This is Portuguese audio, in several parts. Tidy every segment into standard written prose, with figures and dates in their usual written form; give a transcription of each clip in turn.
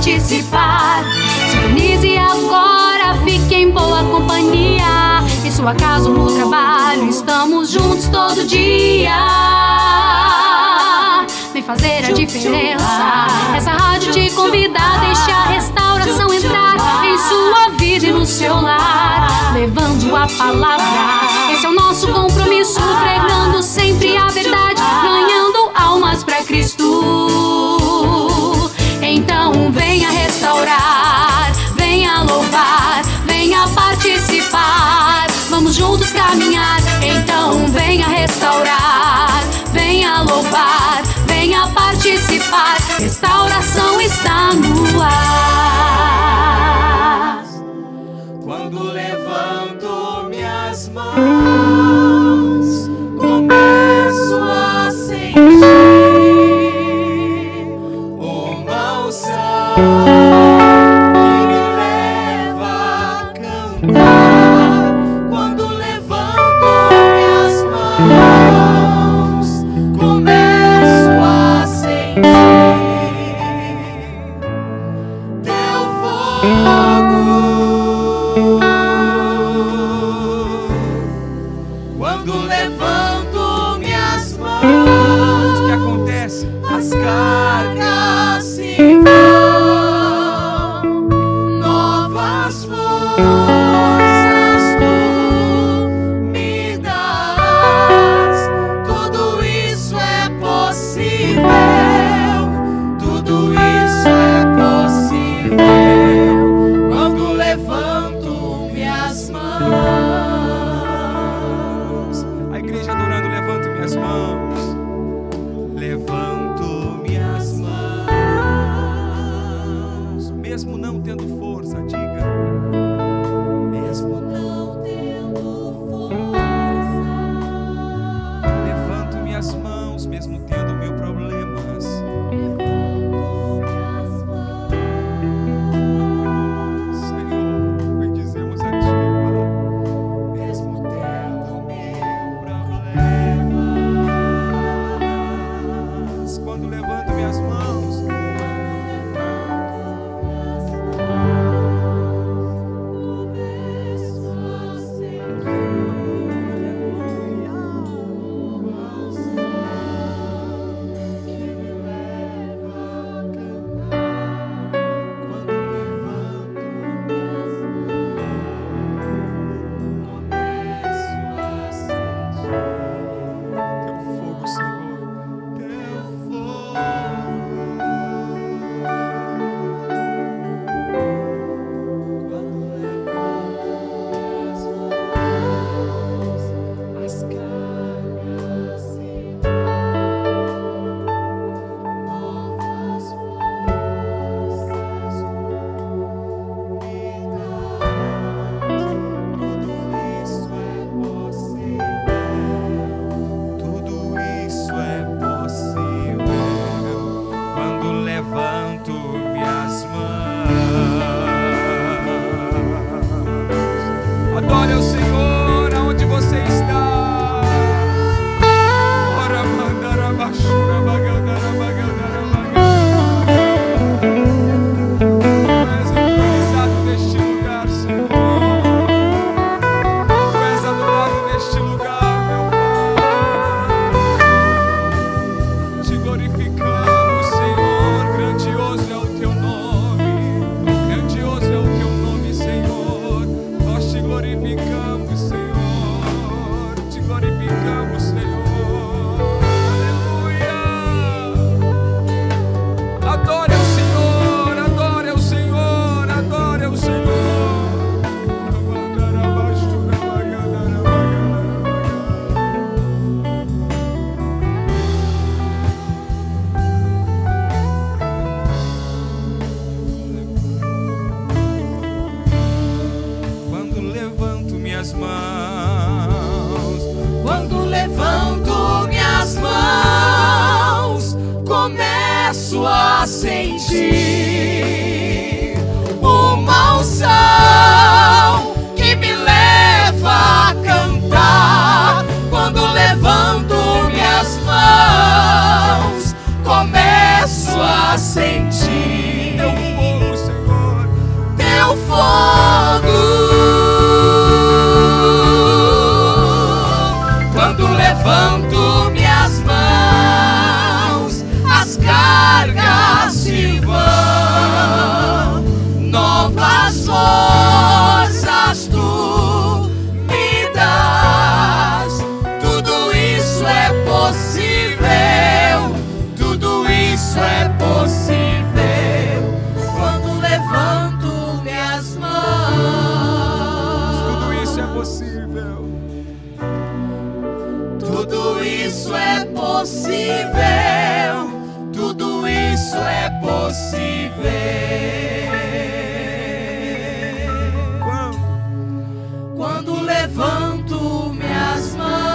participar. Sintonize agora, fique em boa companhia. Em sua casa ou no trabalho, estamos juntos todo dia. Vem fazer a diferença. Essa rádio te convida a deixar a restauração entrar em sua vida e no seu lar, levando a palavra. Esse é o nosso compromisso, pregando sempre a verdade, ganhando almas para Cristo. Então venha restaurar, venha louvar, venha participar. Vamos juntos caminhar. Então venha restaurar, venha louvar, venha participar. Restauração está no ar. Quando levanto minhas mãos, começo a sentir uma unção que me leva a cantar. Quando levanto minhas mãos, começo a sentir teu fogo. Quando levanto minhas mãos, o que acontece? As cargas se vão, novas forças tu me dás. Tudo isso é possível, tudo isso é possível. Quando levanto minhas mãos. A igreja adorando, levanto minhas mãos. Levanto minhas mãos. Mesmo não tendo força, diga. Mesmo não tendo força. Levanto minhas mãos, mesmo tendo mil problemas. Senhor, bendizemos a Ti, Pai. Mesmo tendo mil problemas. Quando levanto minhas mãos, começo a sentir que me leva a cantar. Quando levanto minhas mãos, começo a sentir teu fogo, Senhor, teu fogo. Quando levanto minhas mãos, as cargas se vão, novas forças me dás. Tudo isso é possível, tudo isso é possível. Quando levanto minhas mãos, adore ao Senhor aonde você está. Ora mandara baixura bagandara bagandara bagandara. Tu és autorizado neste lugar, Senhor. Tu és adorado neste lugar, meu Pai. Te glorificamos, Senhor. Grandioso é o teu nome. Grandioso é o teu nome, Senhor. Nós te glorificamos, Senhor. Te glorificamos, Senhor. Aleluia. Adore ao Senhor, adore ao Senhor, adore ao Senhor. Quando levanto minhas mãos, quando levanto minhas mãos, começo a sentir uma unção que me leva a cantar. Quando levanto minhas mãos, começo a sentir teu fogo. levanto minhas mãos, as cargas se vão, novas forças tu me das. Tudo isso é possível, tudo isso é possível quando levanto minhas mãos. Tudo isso é possível. Tudo isso é possível, tudo isso é possível. Quando levanto minhas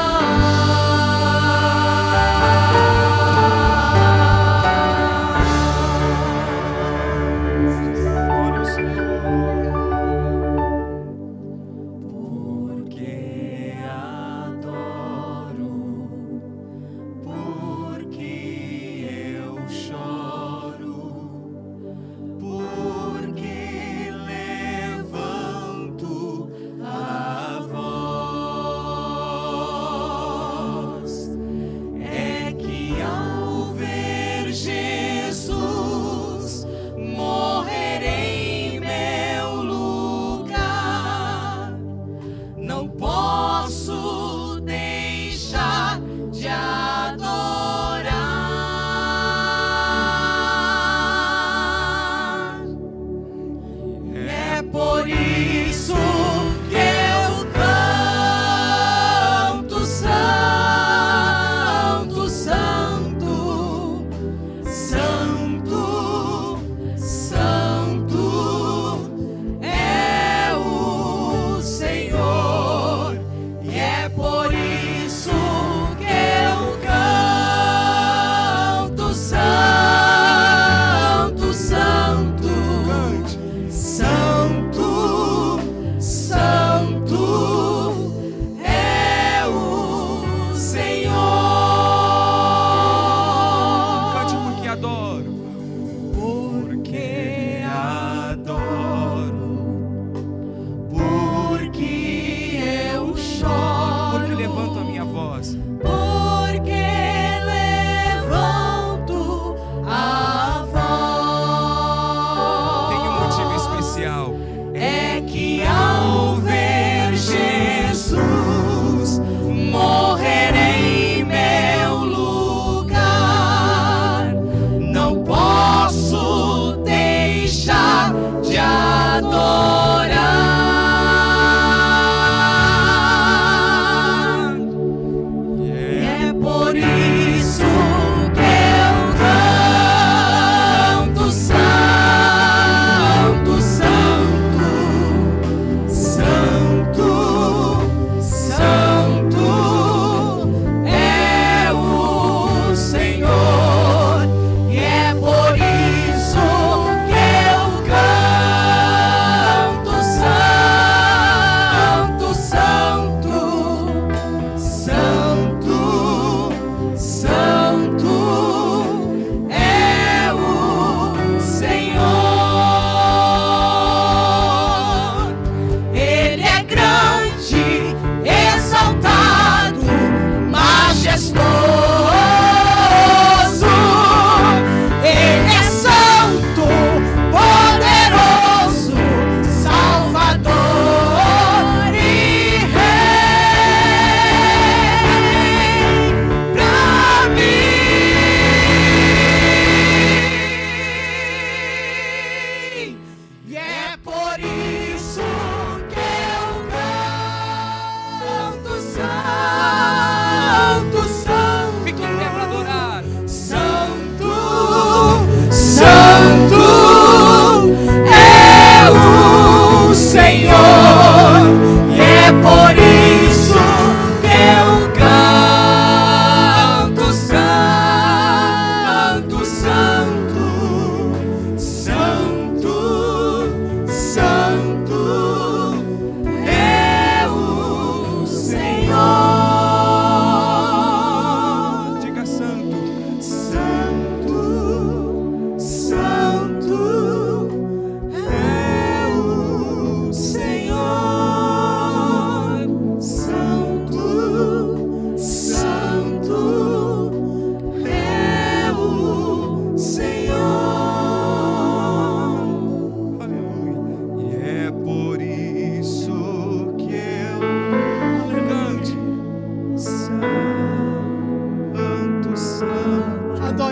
porque adoro, porque eu choro, porque levanto a voz. É que ao ver Jesus morrer em meu lugar, não posso deixar de adorar. É por isso que eu canto: Santo, Santo, Santo, Santo é o Senhor. E é por isso que eu canto: Santo, Santo, Santo, Santo é o Senhor. Cante porque adoro. Porque adoro, porque eu choro, Porque levanto a minha voz. porque levanto a voz. Tem um motivo especial. É que ao ver Jesus morrer em meu lugar, não posso deixar de adorar.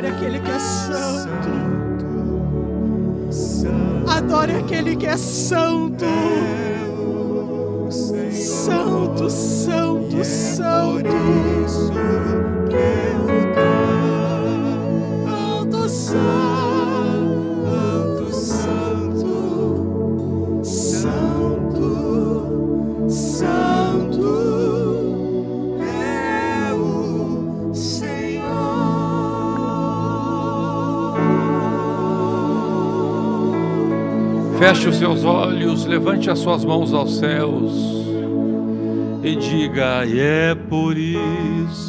Adore aquele que é santo. Adore aquele que é santo. Santo, santo, santo. Santo, santo, santo, santo é o Senhor. Feche os seus olhos, levante as suas mãos aos céus e diga: e é por isso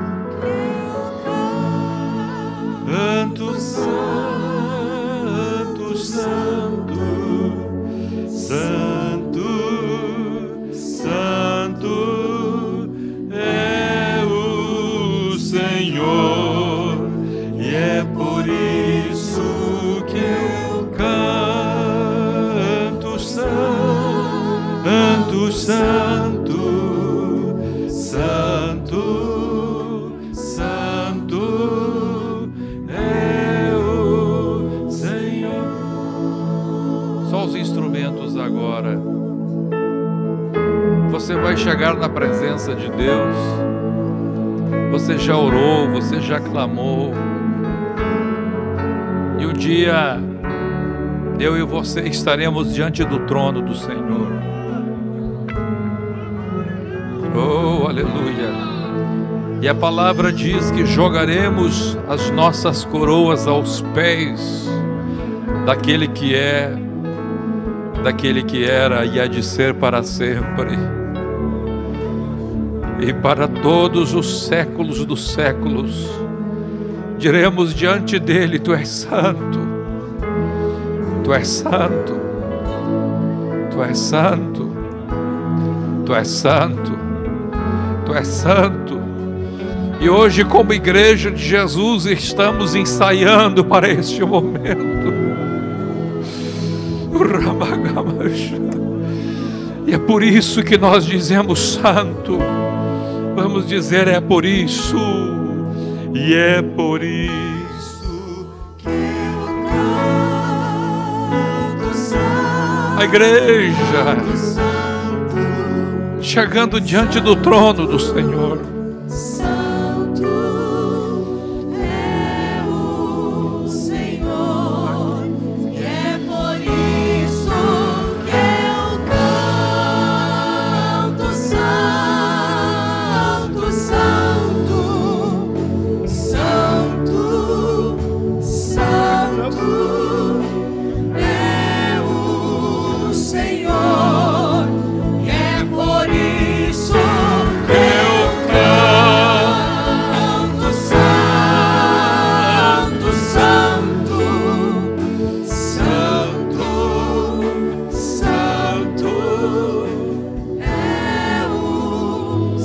santo, santo, santo, santo, santo é o Senhor, e é por isso que eu canto santo, santo, santo, santo é o Senhor. Só os instrumentos agora. Você vai chegar na presença de Deus. Você já orou, você já clamou. E um dia eu e você estaremos diante do trono do Senhor. Oh, aleluia. E a palavra diz que jogaremos as nossas coroas aos pés daquele que é, daquele que era e há de ser para sempre. E para todos os séculos dos séculos diremos diante dele: tu és santo, tu és santo, tu és santo, tu és santo, tu és santo. E hoje, como igreja de Jesus, estamos ensaiando para este momento. E é por isso que nós dizemos santo. Vamos dizer: é por isso, e é por isso que eu canto santo. A igreja chegando diante do trono do Senhor. Santo é o Senhor, e é por isso que eu canto santo, santo, santo, santo é o Senhor, e é por isso que eu canto santo, santo, santo, santo é o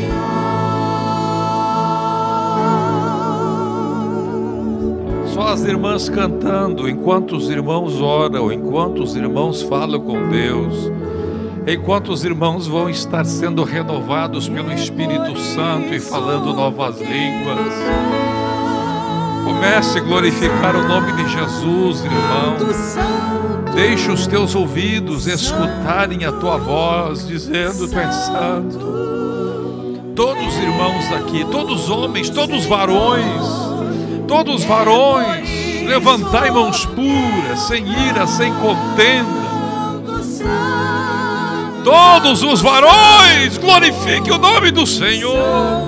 Senhor. Só as irmãs cantando, enquanto os irmãos oram, enquanto os irmãos falam com Deus, enquanto os irmãos vão estar sendo renovados pelo Espírito Santo e falando novas línguas. Comece a glorificar o nome de Jesus, irmão. Deixe os teus ouvidos escutarem a tua voz, dizendo: tu és santo. Todos os irmãos aqui, todos os homens, todos os varões, levantai mãos puras, sem ira, sem contenda. Todos os varões, glorifiquem o nome do Senhor.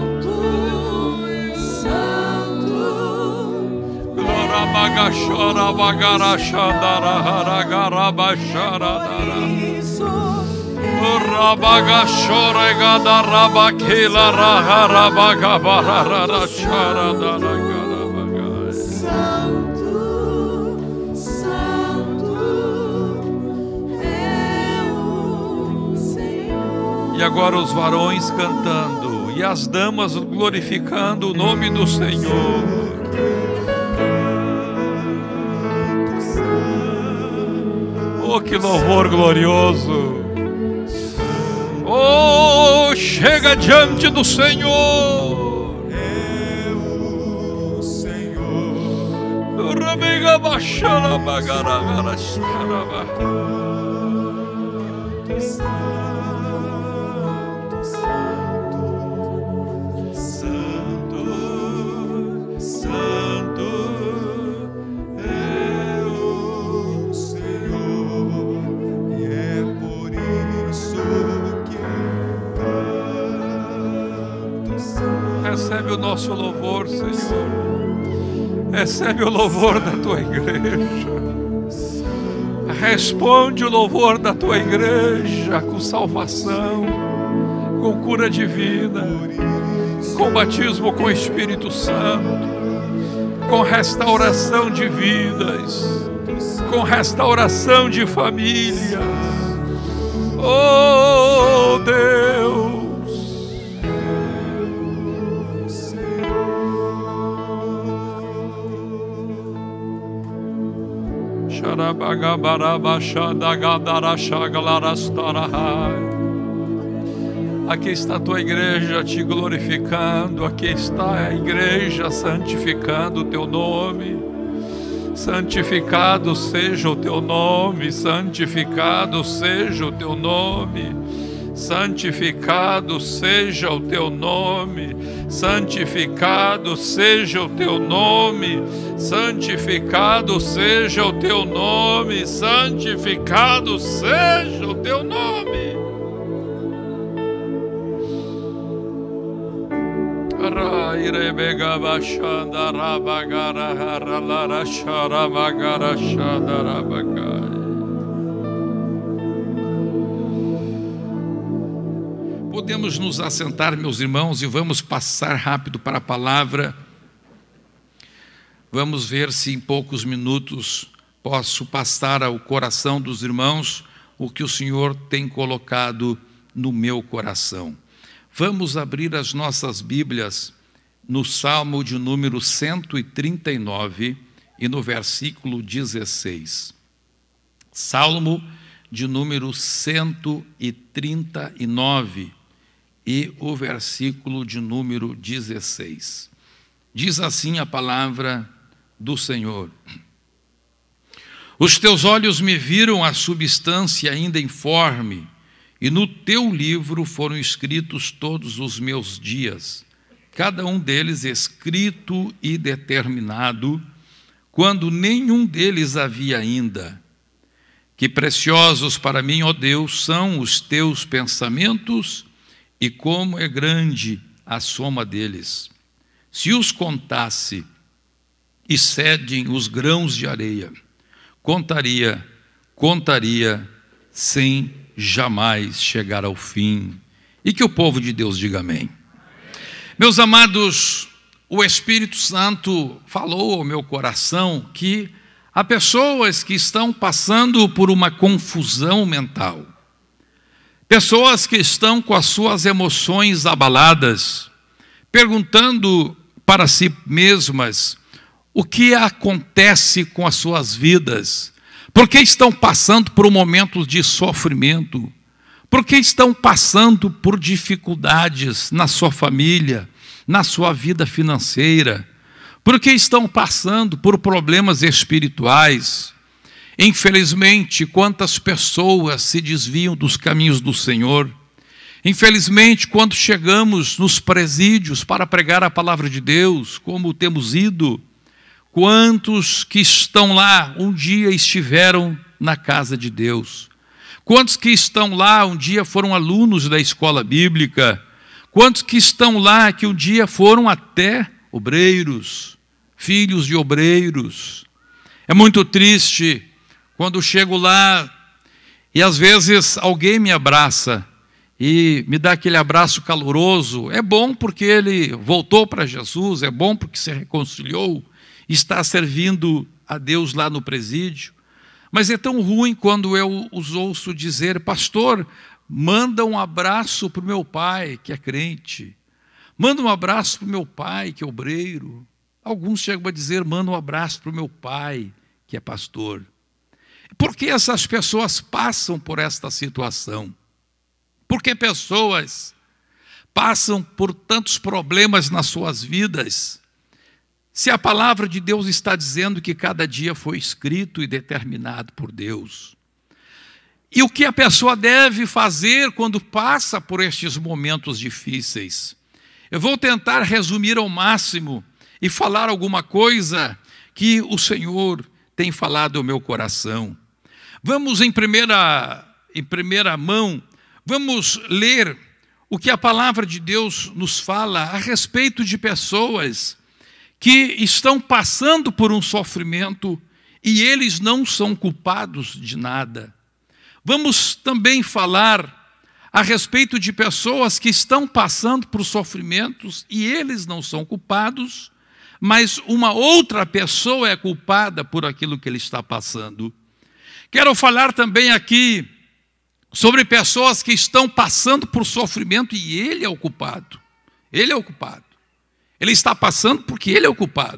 E agora os varões cantando e as damas glorificando o nome do Senhor. Oh, que louvor glorioso! Oh, chega diante do Senhor. É o Senhor. Recebe o nosso louvor, Senhor. Recebe o louvor da tua igreja. Responde o louvor da tua igreja com salvação, com cura divina, com batismo com o Espírito Santo, com restauração de vidas, com restauração de famílias. Oh Deus! Aqui está a tua igreja te glorificando, aqui está a igreja santificando o teu nome. Santificado seja o teu nome, santificado seja o teu nome, santificado seja o teu nome, santificado seja o teu nome, santificado seja o teu nome, santificado seja o teu nome. Podemos nos assentar, meus irmãos, e vamos passar rápido para a palavra. Vamos ver se em poucos minutos posso passar ao coração dos irmãos o que o Senhor tem colocado no meu coração. Vamos abrir as nossas Bíblias no Salmo de número 139 e no versículo 16. Salmo de número 139 e o versículo de número 16. Diz assim a palavra do Senhor: Os teus olhos me viram a substância ainda informe, e no teu livro foram escritos todos os meus dias, cada um deles escrito e determinado, quando nenhum deles havia ainda. Que preciosos para mim, ó Deus, são os teus pensamentos, e como é grande a soma deles. Se os contasse, excedem os grãos de areia, contaria, sem jamais chegar ao fim. E que o povo de Deus diga amém. Meus amados, o Espírito Santo falou ao meu coração que há pessoas que estão passando por uma confusão mental, pessoas que estão com as suas emoções abaladas, perguntando para si mesmas o que acontece com as suas vidas. Por que estão passando por momentos de sofrimento? Por que estão passando por dificuldades na sua família, na sua vida financeira? Por que estão passando por problemas espirituais? Infelizmente, quantas pessoas se desviam dos caminhos do Senhor? Infelizmente, quando chegamos nos presídios para pregar a palavra de Deus, como temos ido, quantos que estão lá um dia estiveram na casa de Deus? Quantos que estão lá um dia foram alunos da escola bíblica? Quantos que estão lá que um dia foram até obreiros, filhos de obreiros? É muito triste quando chego lá e às vezes alguém me abraça e me dá aquele abraço caloroso. É bom porque ele voltou para Jesus, é bom porque se reconciliou, está servindo a Deus lá no presídio. Mas é tão ruim quando eu os ouço dizer: pastor, manda um abraço para o meu pai que é crente, manda um abraço para o meu pai que é obreiro. Alguns chegam a dizer: manda um abraço para o meu pai que é pastor. Por que essas pessoas passam por esta situação? Por que pessoas passam por tantos problemas nas suas vidas? se a palavra de Deus está dizendo que cada dia foi escrito e determinado por Deus? E o que a pessoa deve fazer quando passa por estes momentos difíceis? Eu vou tentar resumir ao máximo e falar alguma coisa que o Senhor tem falado ao meu coração. Vamos em primeira mão, vamos ler o que a palavra de Deus nos fala a respeito de pessoas que estão passando por um sofrimento e eles não são culpados de nada. Vamos também falar a respeito de pessoas que estão passando por sofrimentos e eles não são culpados, mas uma outra pessoa é culpada por aquilo que ele está passando. Quero falar também aqui sobre pessoas que estão passando por sofrimento e ele é o culpado. Ele é o culpado. Ele está passando porque ele é o culpado.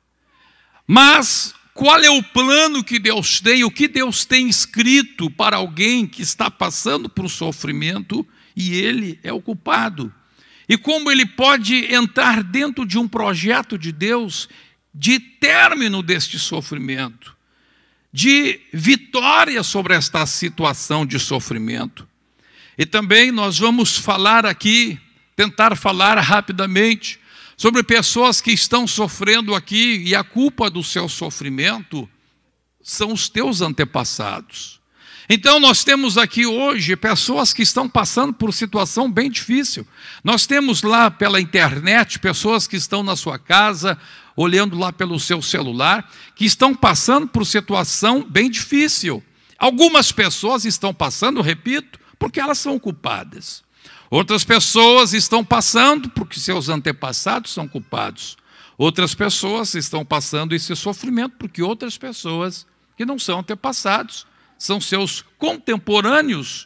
Mas qual é o plano que Deus tem, o que Deus tem escrito para alguém que está passando por sofrimento e ele é o culpado? E como ele pode entrar dentro de um projeto de Deus de término deste sofrimento, de vitória sobre esta situação de sofrimento. E também nós vamos falar aqui, tentar falar rapidamente, sobre pessoas que estão sofrendo aqui e a culpa do seu sofrimento são os teus antepassados. Então nós temos aqui hoje pessoas que estão passando por situação bem difícil. Nós temos lá pela internet pessoas que estão na sua casa, olhando lá pelo seu celular, que estão passando por situação bem difícil. Algumas pessoas estão passando, repito, porque elas são culpadas. Outras pessoas estão passando porque seus antepassados são culpados. Outras pessoas estão passando esse sofrimento porque outras pessoas que não são antepassados, são seus contemporâneos,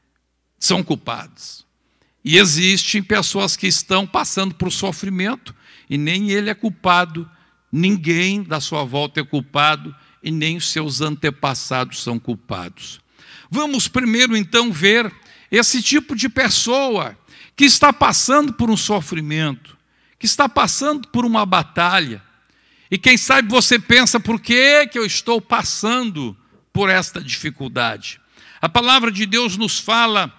são culpados. E existem pessoas que estão passando por sofrimento e nem ele é culpado, ninguém da sua volta é culpado e nem os seus antepassados são culpados. Vamos primeiro então ver esse tipo de pessoa que está passando por um sofrimento, que está passando por uma batalha. E quem sabe você pensa, por que eu estou passando por esta dificuldade? A palavra de Deus nos fala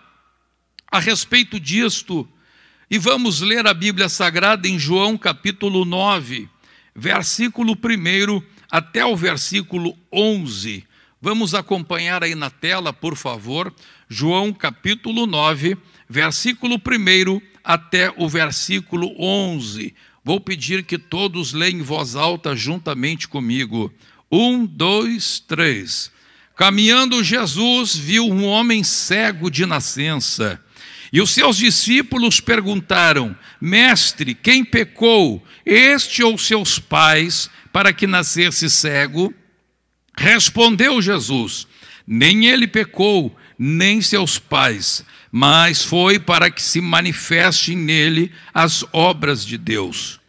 a respeito disto. E vamos ler a Bíblia Sagrada em João capítulo 9, versículo 1 até o versículo 11. Vamos acompanhar aí na tela, por favor. João capítulo 9, versículo 1 até o versículo 11. Vou pedir que todos leiam em voz alta juntamente comigo. 1, 2, 3. Caminhando Jesus viu um homem cego de nascença. E os seus discípulos perguntaram: Mestre, quem pecou, este ou seus pais, para que nascesse cego? Respondeu Jesus: nem ele pecou, nem seus pais, mas foi para que se manifestem nele as obras de Deus.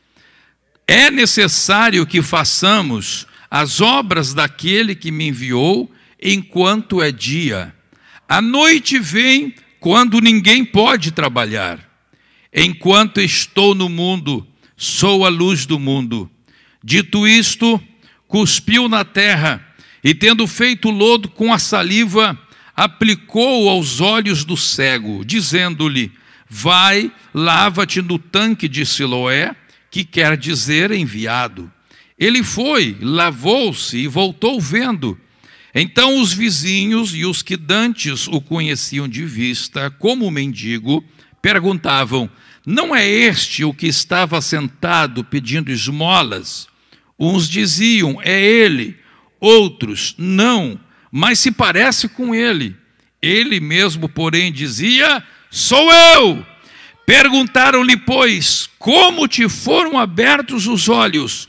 É necessário que façamos as obras daquele que me enviou enquanto é dia. A noite vem quando ninguém pode trabalhar. Enquanto estou no mundo, sou a luz do mundo. Dito isto, cuspiu na terra e, tendo feito lodo com a saliva, aplicou aos olhos do cego, dizendo-lhe: vai, lava-te no tanque de Siloé, que quer dizer enviado. Ele foi, lavou-se e voltou vendo. Então os vizinhos e os que dantes o conheciam de vista, como mendigo, perguntavam: não é este o que estava sentado pedindo esmolas? Uns diziam: é ele. Outros: não, mas se parece com ele. Ele mesmo, porém, dizia: sou eu. Perguntaram-lhe, pois, como te foram abertos os olhos?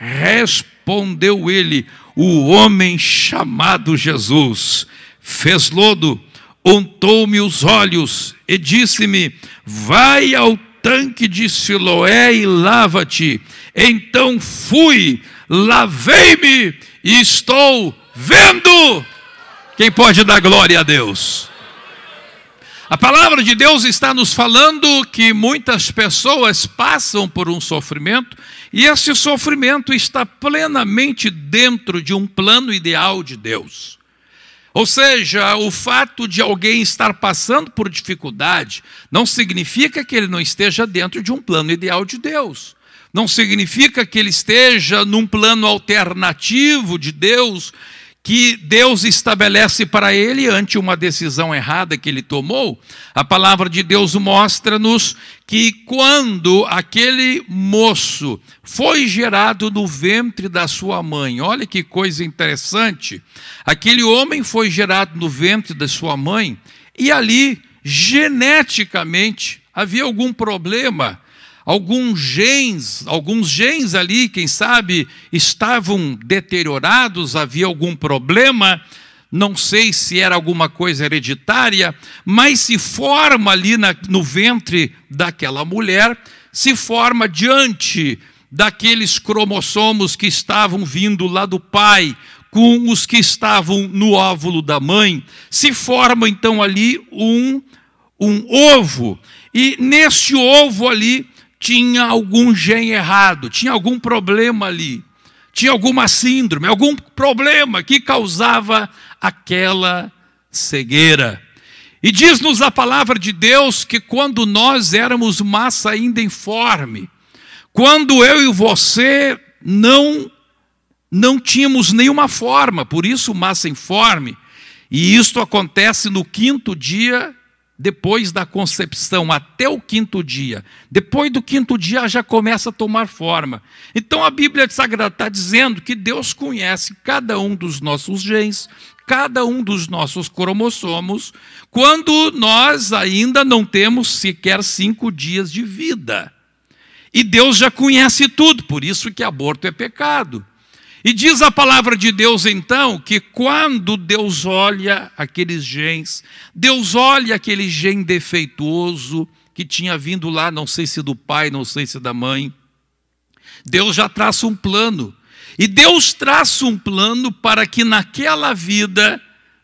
Respondeu ele: o homem chamado Jesus fez lodo, untou-me os olhos e disse-me: vai ao tanque de Siloé e lava-te. Então fui, lavei-me e estou vendo. Quem pode dar glória a Deus? A palavra de Deus está nos falando que muitas pessoas passam por um sofrimento e esse sofrimento está plenamente dentro de um plano ideal de Deus. Ou seja, o fato de alguém estar passando por dificuldade não significa que ele não esteja dentro de um plano ideal de Deus. Não significa que ele esteja num plano alternativo de Deus, que Deus estabelece para ele ante uma decisão errada que ele tomou. A palavra de Deus mostra-nos que quando aquele moço foi gerado no ventre da sua mãe, olha que coisa interessante, aquele homem foi gerado no ventre da sua mãe e ali, geneticamente, havia algum problema. Alguns genes ali, quem sabe, estavam deteriorados, havia algum problema, não sei se era alguma coisa hereditária, mas se forma ali no ventre daquela mulher, se forma diante daqueles cromossomos que estavam vindo lá do pai, com os que estavam no óvulo da mãe, se forma então ali um ovo, e nesse ovo ali, tinha algum gene errado, tinha algum problema ali, tinha alguma síndrome, algum problema que causava aquela cegueira. E diz-nos a palavra de Deus que quando nós éramos massa ainda informe, quando eu e você não tínhamos nenhuma forma, por isso massa informe, e isto acontece no 5º dia depois da concepção, até o 5º dia. Depois do 5º dia já começa a tomar forma. Então a Bíblia Sagrada está dizendo que Deus conhece cada um dos nossos genes, cada um dos nossos cromossomos, quando nós ainda não temos sequer 5 dias de vida. E Deus já conhece tudo, por isso que aborto é pecado. E diz a palavra de Deus então que quando Deus olha aqueles genes, Deus olha aquele gene defeituoso que tinha vindo lá, não sei se do pai, não sei se da mãe, Deus já traça um plano. E Deus traça um plano para que naquela vida,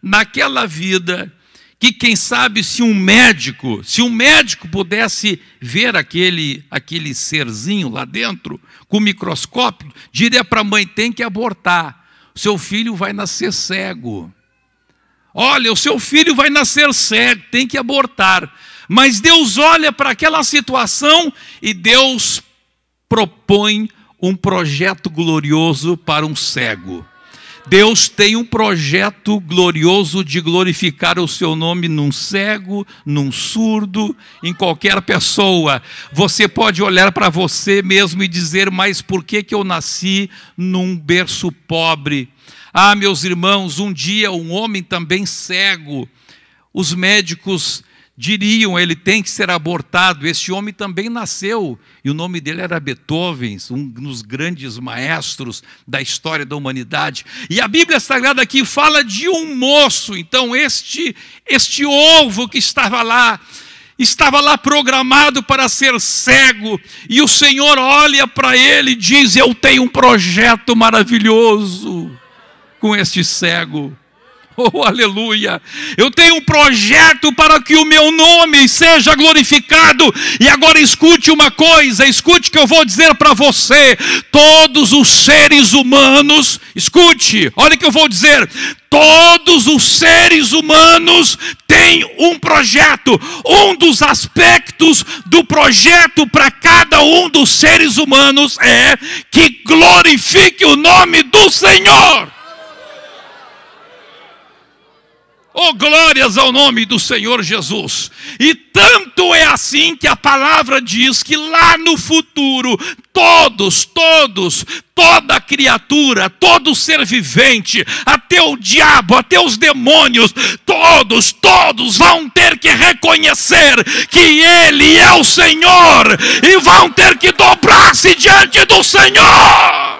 que quem sabe se um médico pudesse ver aquele serzinho lá dentro, com o microscópio, diria para a mãe, tem que abortar, seu filho vai nascer cego. Olha, o seu filho vai nascer cego, tem que abortar. Mas Deus olha para aquela situação e Deus propõe um projeto glorioso para um cego. Deus tem um projeto glorioso de glorificar o seu nome num cego, num surdo, em qualquer pessoa. Você pode olhar para você mesmo e dizer, mas por que eu nasci num berço pobre? Ah, meus irmãos, um dia um homem também cego, os médicos diriam, ele tem que ser abortado. Esse homem também nasceu, e o nome dele era Beethoven, um dos grandes maestros da história da humanidade. E a Bíblia Sagrada aqui fala de um moço, então este ovo que estava lá programado para ser cego, e o Senhor olha para ele e diz, eu tenho um projeto maravilhoso com este cego. Oh, aleluia! Eu tenho um projeto para que o meu nome seja glorificado. E agora escute uma coisa, escute o que eu vou dizer para você. Todos os seres humanos, escute, olha o que eu vou dizer. Todos os seres humanos têm um projeto. Um dos aspectos do projeto para cada um dos seres humanos é que glorifique o nome do Senhor. Oh, glórias ao nome do Senhor Jesus. E tanto é assim que a palavra diz que lá no futuro, toda criatura, todo ser vivente, até o diabo, até os demônios, todos vão ter que reconhecer que Ele é o Senhor e vão ter que dobrar-se diante do Senhor.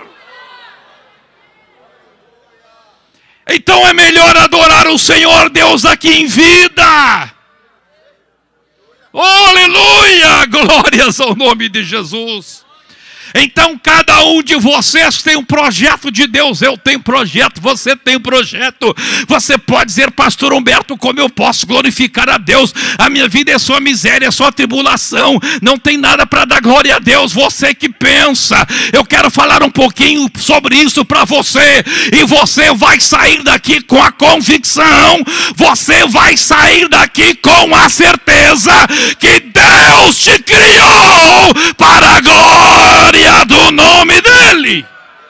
Então é melhor adorar o Senhor Deus aqui em vida. Oh, aleluia! Glórias ao nome de Jesus. Então cada um de vocês tem um projeto de Deus. Eu tenho projeto, você tem projeto. Você pode dizer: pastor Humberto, como eu posso glorificar a Deus? A minha vida é só miséria, é só tribulação, não tem nada para dar glória a Deus. Você que pensa. Eu quero falar um pouquinho sobre isso para você. E você vai sair daqui com a convicção, você vai sair daqui com a certeza que Deus te criou para a glória do nome dele.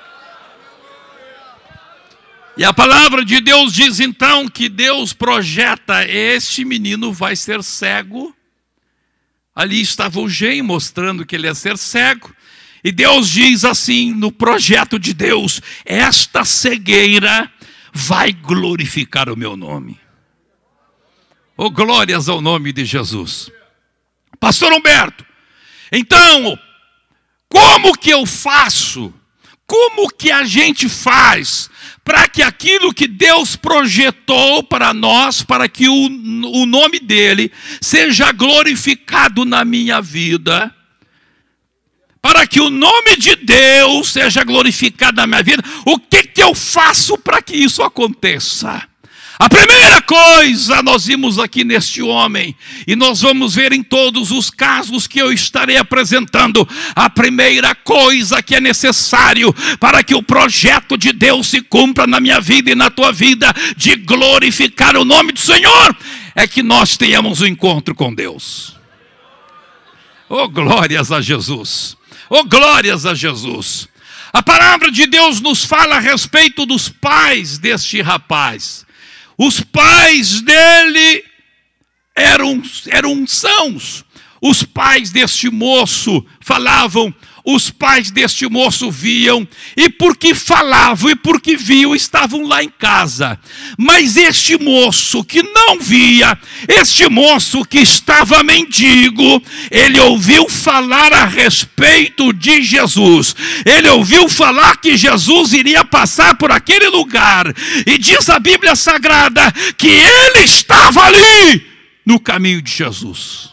E a palavra de Deus diz então que Deus projeta: este menino vai ser cego. Ali estava o Gen mostrando que ele ia ser cego. E Deus diz assim no projeto de Deus: esta cegueira vai glorificar o meu nome. Oh, glórias ao nome de Jesus. Pastor Humberto, então, como que eu faço? Como que a gente faz para que aquilo que Deus projetou para nós, para que o nome dele seja glorificado na minha vida, para que o nome de Deus seja glorificado na minha vida? O que eu faço para que isso aconteça? A primeira coisa, nós vimos aqui neste homem, e nós vamos ver em todos os casos que eu estarei apresentando, a primeira coisa que é necessário para que o projeto de Deus se cumpra na minha vida e na tua vida, de glorificar o nome do Senhor, é que nós tenhamos um encontro com Deus. Oh, glórias a Jesus! Oh, glórias a Jesus! A palavra de Deus nos fala a respeito dos pais deste rapaz. Os pais dele eram sãos. Os pais deste moço falavam, os pais deste moço viam, e porque falavam e porque viam, estavam lá em casa. Mas este moço que não via, este moço que estava mendigo, ele ouviu falar a respeito de Jesus. Ele ouviu falar que Jesus iria passar por aquele lugar. E diz a Bíblia Sagrada que ele estava ali no caminho de Jesus.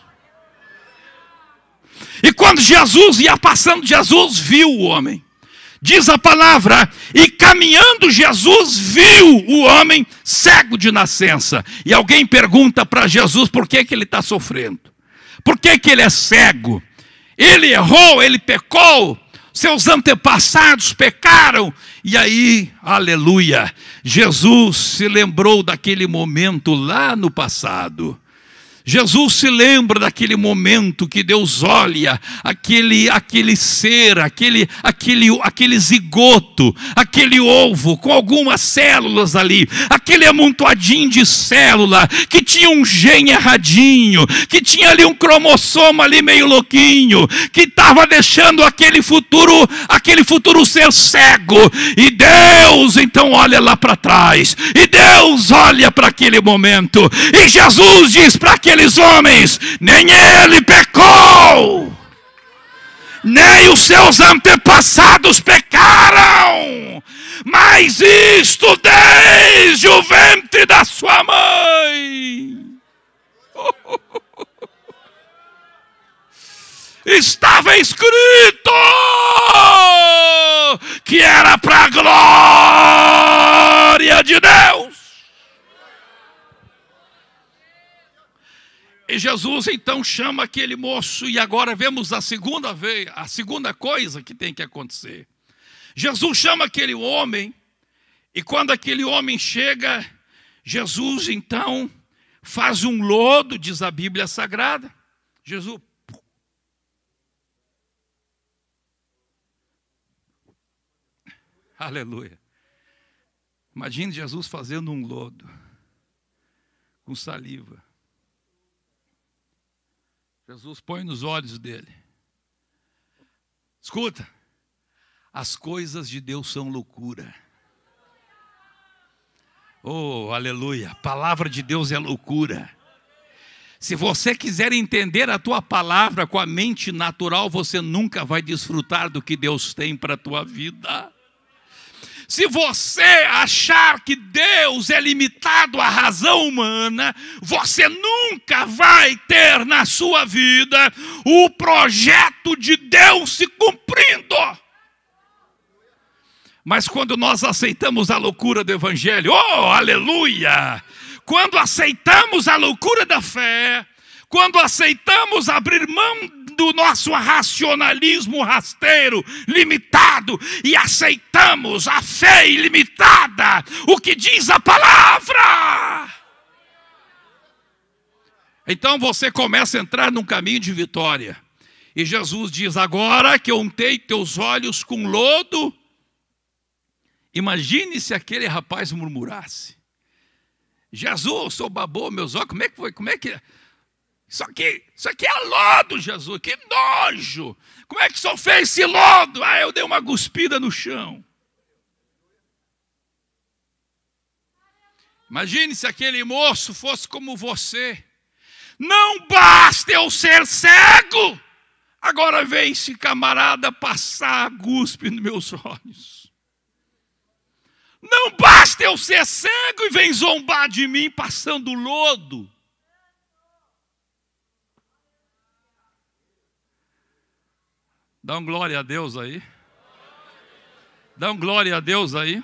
E quando Jesus ia passando, Jesus viu o homem. Diz a palavra, e caminhando Jesus viu o homem cego de nascença. E alguém pergunta para Jesus por que ele está sofrendo. Por que ele é cego? Ele errou, ele pecou, seus antepassados pecaram. E aí, aleluia, Jesus se lembrou daquele momento lá no passado. Jesus se lembra daquele momento que Deus olha aquele ser, aquele zigoto, aquele ovo com algumas células ali, aquele amontoadinho de célula que tinha um gene erradinho, que tinha ali um cromossomo ali meio louquinho, que estava deixando aquele futuro ser cego. E Deus então olha lá para trás, e Deus olha para aquele momento, e Jesus diz para aqueles homens: nem ele pecou, nem os seus antepassados pecaram, mas isto desde o ventre da sua mãe. Estava escrito que era para a glória de Deus. E Jesus então chama aquele moço, e agora vemos a segunda coisa que tem que acontecer. Jesus chama aquele homem, e quando aquele homem chega, Jesus então faz um lodo, diz a Bíblia Sagrada. Jesus, aleluia. Imagine Jesus fazendo um lodo com saliva. Jesus põe nos olhos dele. Escuta, as coisas de Deus são loucura. Oh, aleluia, a palavra de Deus é loucura. Se você quiser entender a tua palavra com a mente natural, você nunca vai desfrutar do que Deus tem para a tua vida. Se você achar que Deus é limitado à razão humana, você nunca vai ter na sua vida o projeto de Deus se cumprindo. Mas quando nós aceitamos a loucura do Evangelho, oh, aleluia! Quando aceitamos a loucura da fé, quando aceitamos abrir mão do nosso racionalismo rasteiro, limitado, e aceitamos a fé ilimitada, o que diz a palavra, então você começa a entrar num caminho de vitória. E Jesus diz: agora que eu untei teus olhos com lodo. Imagine se aquele rapaz murmurasse: Jesus, o senhor babou meus olhos, como é que foi? Como é que... Isso aqui é lodo, Jesus, que nojo! Como é que o senhor fez esse lodo? Ah, eu dei uma cuspida no chão. Imagine se aquele moço fosse como você. Não basta eu ser cego, agora vem esse camarada passar cuspe nos meus olhos. Não basta eu ser cego e vem zombar de mim passando lodo. Dá um glória a Deus aí. Dá um glória a Deus aí.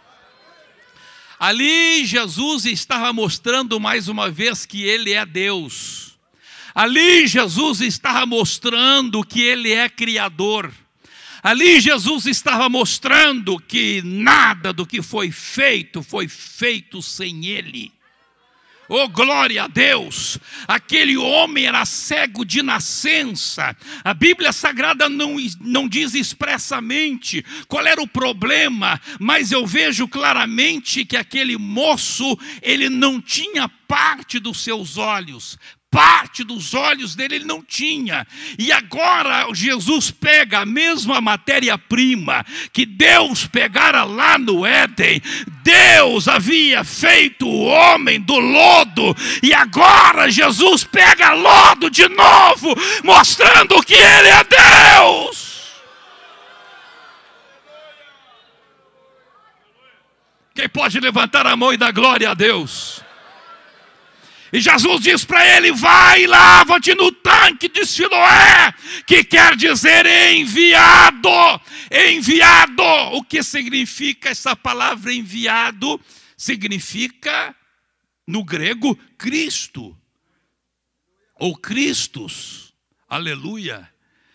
Ali Jesus estava mostrando mais uma vez que Ele é Deus. Ali Jesus estava mostrando que Ele é Criador. Ali Jesus estava mostrando que nada do que foi feito sem Ele. Oh, glória a Deus! Aquele homem era cego de nascença. A Bíblia Sagrada não diz expressamente qual era o problema, mas eu vejo claramente que aquele moço, ele não tinha parte dos seus olhos. Parte dos olhos dele ele não tinha. E agora Jesus pega a mesma matéria-prima que Deus pegara lá no Éden. Deus havia feito o homem do lodo, e agora Jesus pega lodo de novo, mostrando que Ele é Deus. Quem pode levantar a mão e dar glória a Deus? E Jesus diz para ele: vai e lava-te no tanque de Siloé, que quer dizer enviado. Enviado. O que significa essa palavra enviado? Significa, no grego, Cristo, ou Christus. Aleluia.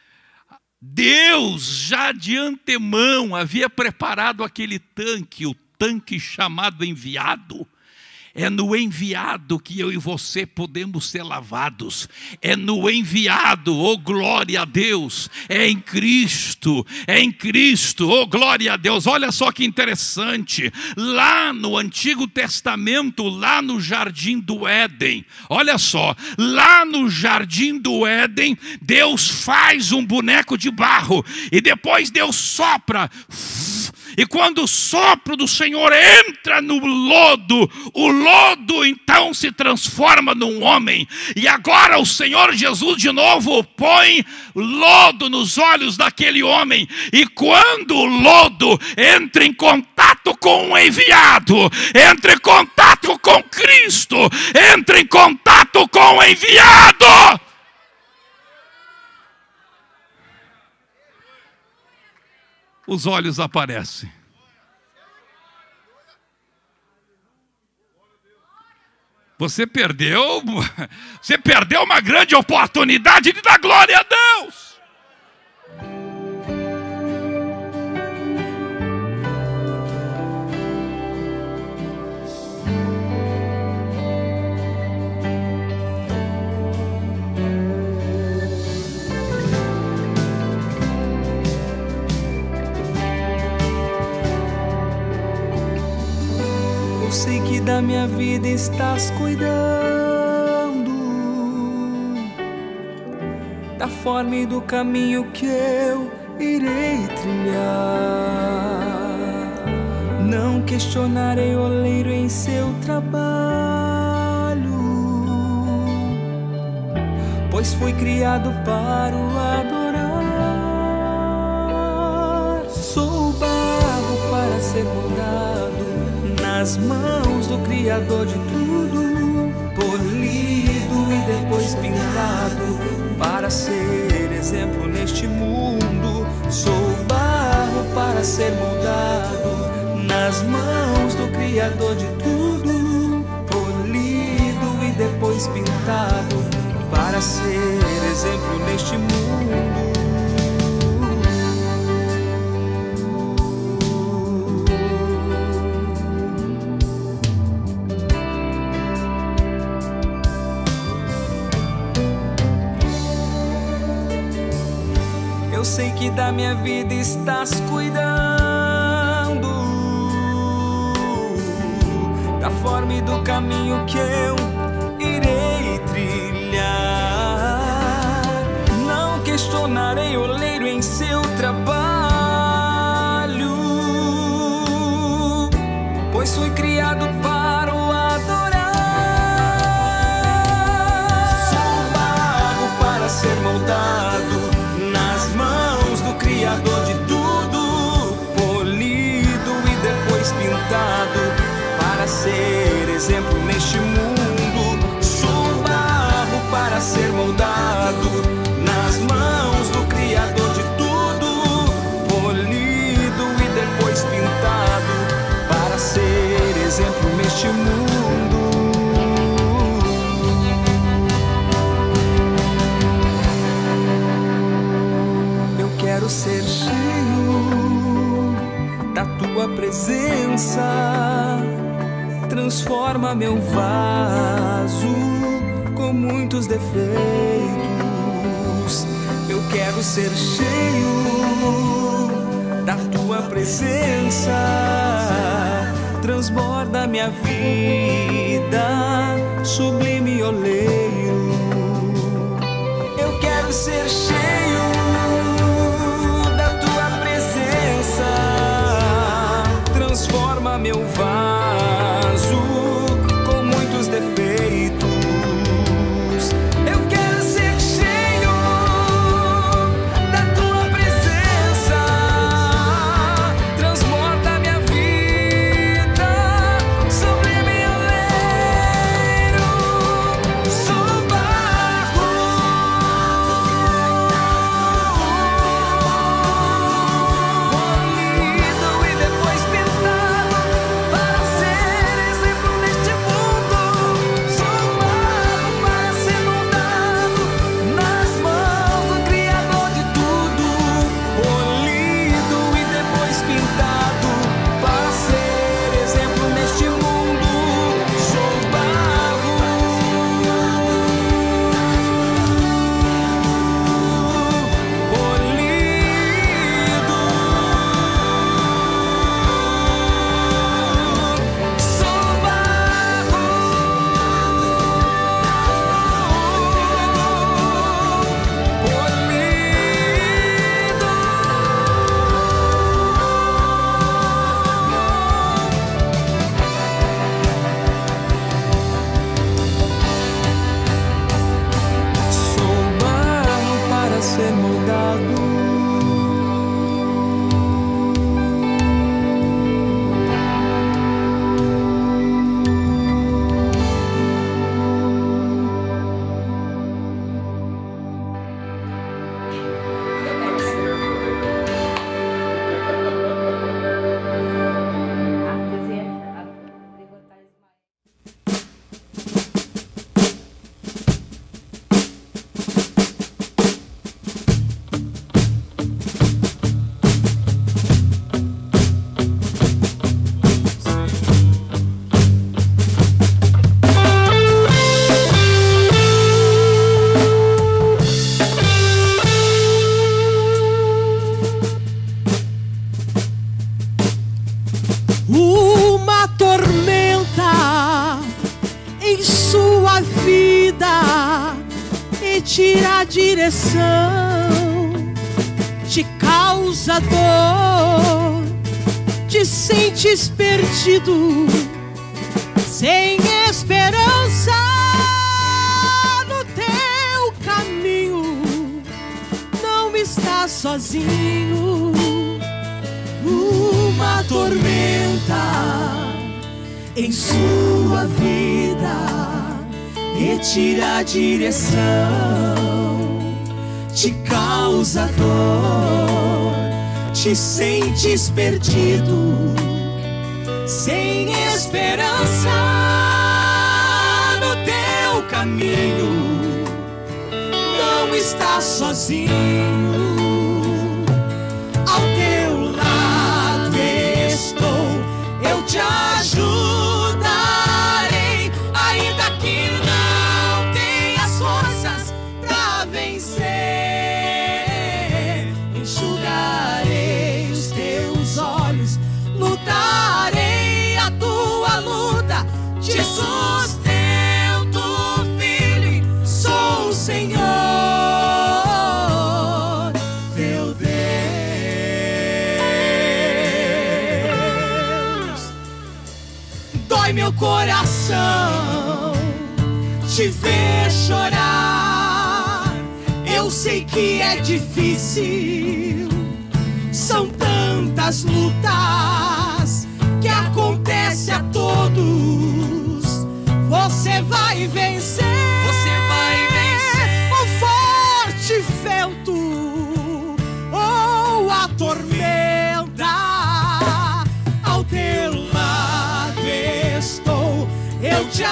Deus já de antemão havia preparado aquele tanque, o tanque chamado enviado. É no enviado que eu e você podemos ser lavados. É no enviado, oh glória a Deus. É em Cristo, oh glória a Deus. Olha só que interessante. Lá no Antigo Testamento, lá no Jardim do Éden, olha só, lá no Jardim do Éden, Deus faz um boneco de barro e depois Deus sopra. E quando o sopro do Senhor entra no lodo, o lodo então se transforma num homem. E agora o Senhor Jesus de novo põe lodo nos olhos daquele homem. E quando o lodo entra em contato com o enviado, entra em contato com Cristo, entra em contato com o enviado, os olhos aparecem. Você perdeu uma grande oportunidade de dar glória a Deus. Eu sei que da minha vida estás cuidando, da forma e do caminho que eu irei trilhar. Não questionarei o oleiro em seu trabalho, pois fui criado para o adorar. Sou barro para ser moldado nas mãos do Criador de tudo, polido e depois pintado para ser exemplo neste mundo. Sou barro para ser moldado nas mãos do Criador de tudo, polido e depois pintado, para ser exemplo neste mundo. Eu sei que da minha vida estás cuidando, da forma e do caminho que eu irei trilhar. Não questionarei o oleiro em seu trabalho, pois fui criado para o adorar. Sou barro para ser moldado nas mãos do Criador de tudo, polido e depois pintado, para ser exemplo neste mundo. Sou barro para ser moldado nas mãos do Criador de tudo, polido e depois pintado, para ser exemplo neste mundo. Eu quero ser cheio da tua presença, transforma meu vaso com muitos defeitos. Eu quero ser cheio da tua presença, transborda minha vida, sublime oleiro. Eu quero ser cheio da tua presença, transforma meu vaso com muitos defeitos. Eu quero ser cheio da tua presença, transborda minha vida, sublime oleiro. Sou barro, polido e depois pintado, para ser exemplo neste mundo. Sou barro para ser moldado nas mãos do Criador de tudo, polido e depois pintado, para ser exemplo neste mundo. Sou barro, polido. Sou barro, sou barro para ser moldado. Uma tormenta em sua vida e tira a direção, te causa dor, te sentes perdido, sem esperança no teu caminho, não estás sozinho. Uma tormenta em sua vida e tira a direção, te causa dor, te sentes perdido, sem esperança no teu caminho, não estás sozinho. Ao teu lado estou, eu te ajudarei, ainda que não tenhas forças pra vencer. Enxugarei os teus olhos, lutarei a tua luta, te sustento firme, sou o Senhor teu Deus. Dói meu coração te ver chorar, eu sei que é difícil, são tantas lutas que acontece a todos. Você vai vencer, você vai vencer o forte vento ou a tormenta. Ao teu lado estou, eu te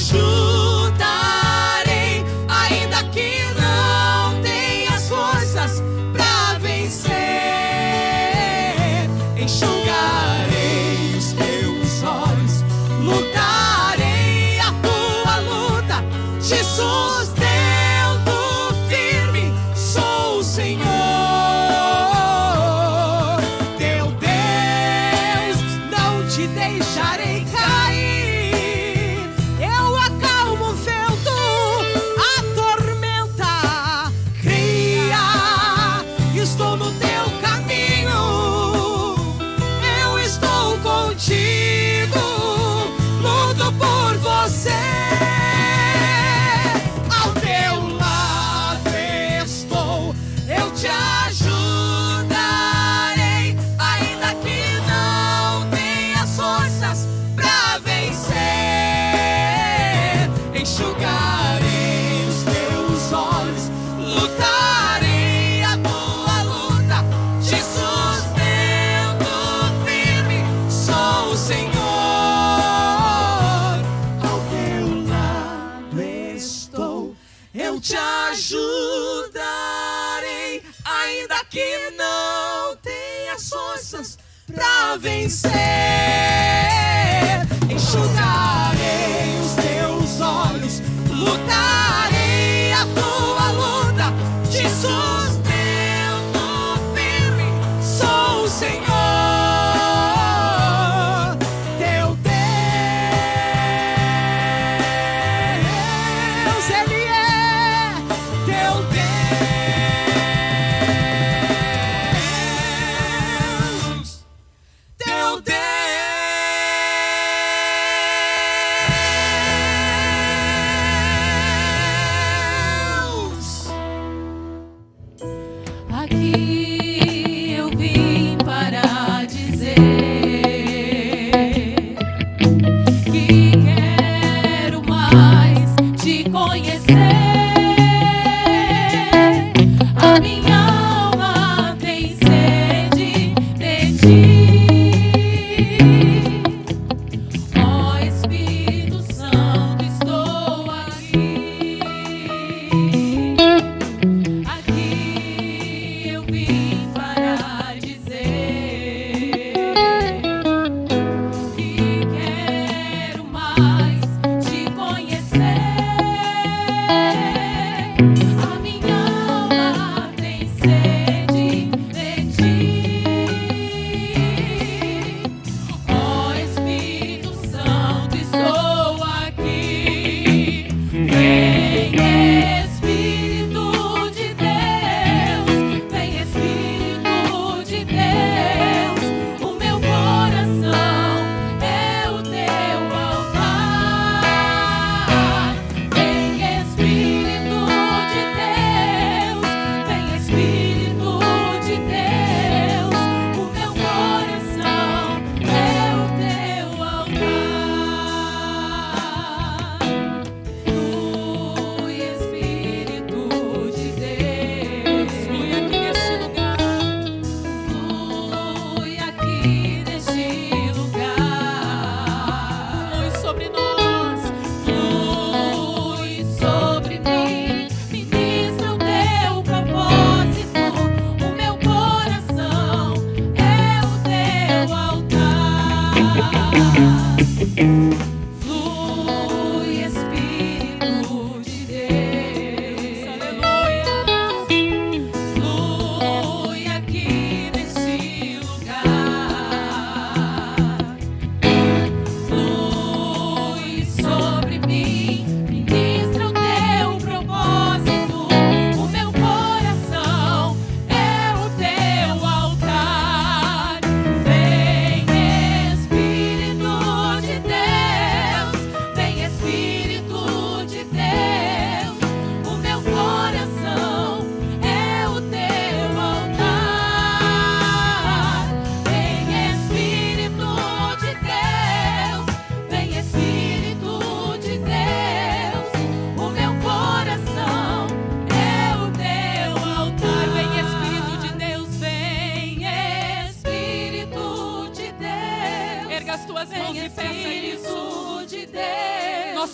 ajudarei, ainda que não tenhas forças pra vencer. Enxugarei os teus olhos, lutarei a tua luta, te sustento firme, sou o Senhor teu Deus, não te deixarei cair. Eu acalmo o vento, a tormenta. Creia, estou no teu caminho, eu estou contigo, luto por você. Ao teu lado estou, eu te ajudarei, ainda que não tenhas forças pra vencer. Enxugarei os teus olhos, lutarei a tua luta, te sustento firme, sou o Senhor. Ao teu lado estou, eu te ajudarei, ainda que não tenhas forças pra vencer. Enxugarei os teus olhos, lutarei a tua luta, te sustento firme, sou o Senhor teu Deus. Ele é teu Deus, teu Deus. Aqui eu vim para dizer que quero mais te conhecer. A minha alma tem sede de ti. Ó Espírito Santo, estou aqui. Aqui eu vim para dizer que quero mais te conhecer. A minha alma tem sede de ti.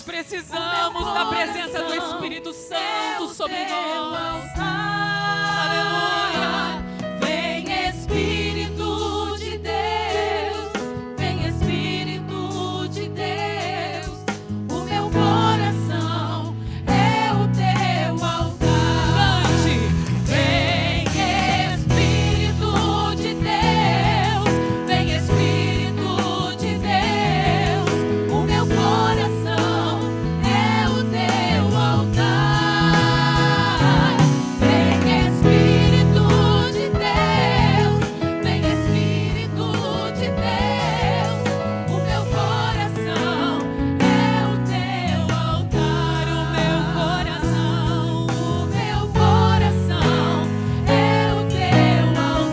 precisamos da presença do Espírito Santo sobre nós. Aleluia. Vem Espírito de Deus, vem Espírito de Deus. O meu coração é o teu altar. Cante. Vem Espírito de Deus, vem Espírito de Deus. O meu coração é o teu altar. Vem Espírito de Deus, vem Espírito de Deus. O meu coração é o teu altar. O meu coração é o teu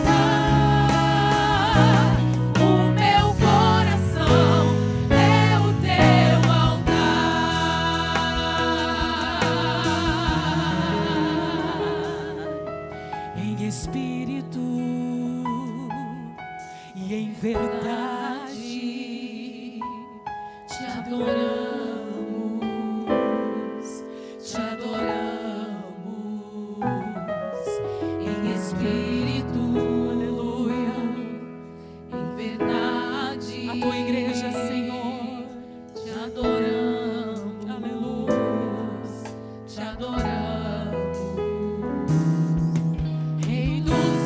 altar. O meu coração é o teu altar. Em espírito e em verdade te adoramos, te adoramos. Em espírito, aleluia, em verdade. A tua igreja, Senhor, te adoramos, aleluia, te adoramos. Rei dos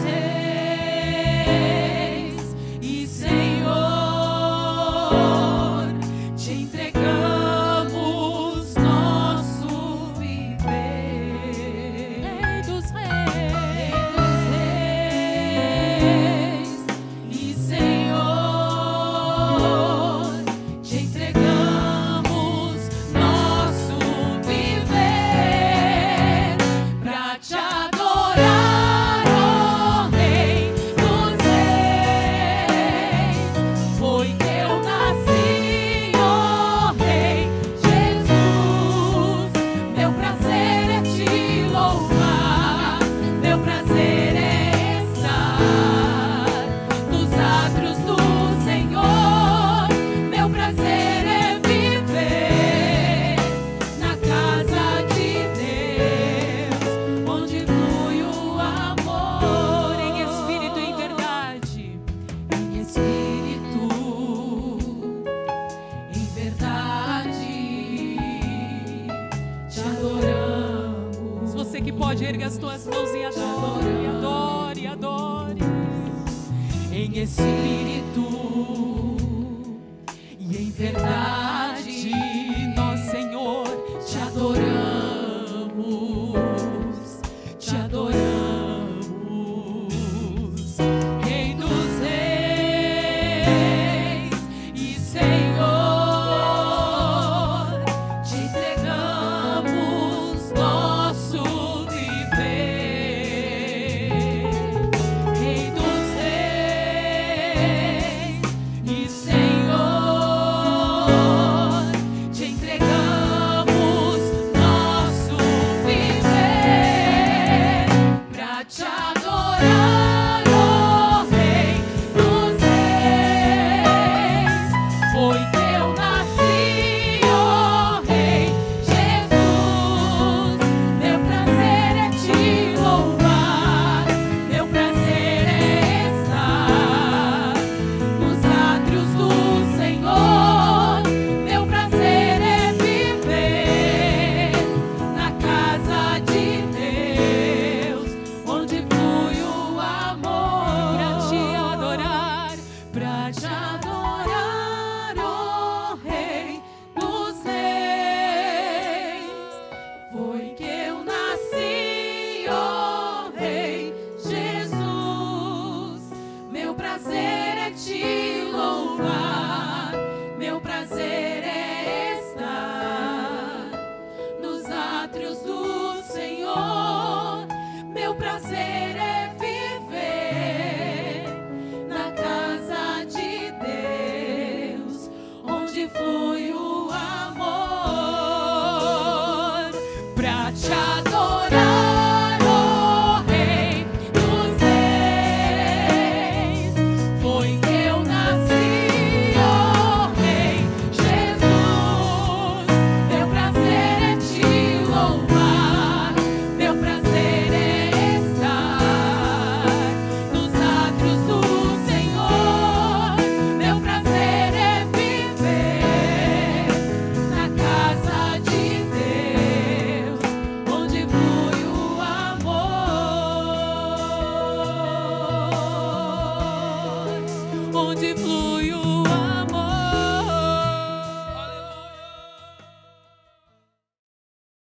reis e Senhor, te entregamos nosso viver. Rei dos reis e Senhor, te entregamos nosso viver pra te adorar, ó Rei dos reis. Foi que eu nasci, ó Rei Jesus. Meu prazer é te louvar, meu prazer é estar nos átrios do Senhor. Meu prazer é viver na casa de Deus, onde flui o amor. Em espírito e em verdade, em espírito, em verdade, te adoramos. Você que pode ergue as tuas mãos e adore, adore, adore. Em espírito e em verdade, nós, Senhor, te adoramos, te adoramos. Rei dos reis e Senhor, te entregamos nosso viver. Rei dos reis e Senhor, te entregamos nosso viver pra te adorar, ó Rei dos reis. Foi que eu nasci, ó Rei Jesus. Meu prazer é te louvar, meu prazer é estar nos átrios do Senhor. Meu prazer é viver na casa de Deus, onde flui o amor. Pra te adorar, ó Rei dos reis. Foi que eu nasci, ó Rei Jesus. Meu prazer é te louvar, meu prazer é estar nos átrios do Senhor. Meu prazer é viver na casa de Deus, onde flui o amor. Pra te adorar, ó Rei dos reis. onde flui o